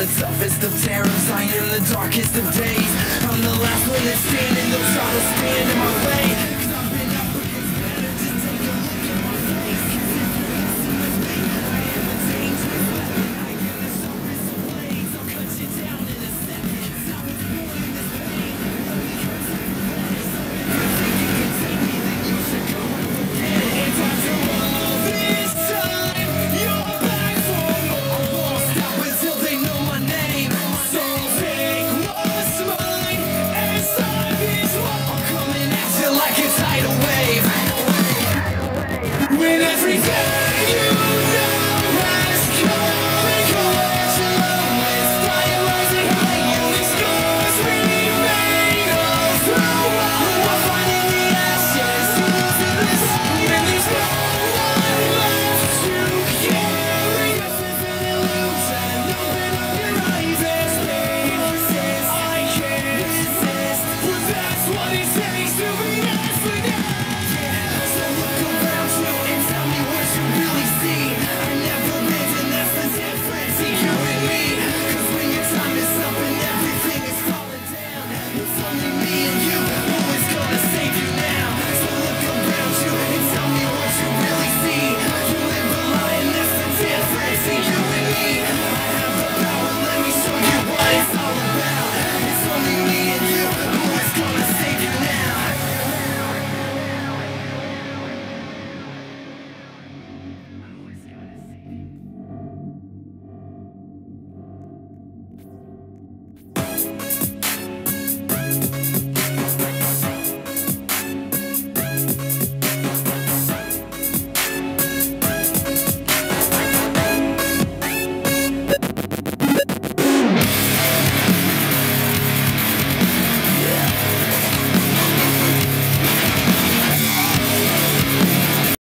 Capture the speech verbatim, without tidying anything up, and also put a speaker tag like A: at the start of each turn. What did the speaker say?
A: the toughest of terrors, I am the darkest of days. I'm the last one that's standing, those try to stand in my way. When everything you know has come and collection of skyrisen high, and the scars remain all through. I'll find in the ashes to this, and there's no one left to carry. This is an illusion. Open up your eyes, there's pain. I can't resist, but that's what it takes to be.